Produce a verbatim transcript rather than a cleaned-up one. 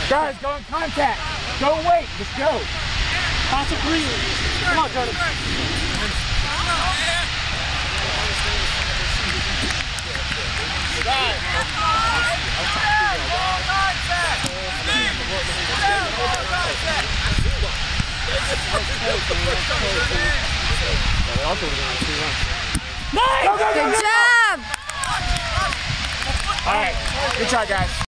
Guys, go in contact. Don't wait. Just go. Pass it green. Come on, Jordan. Nice! Good job! All right. Good try, guys.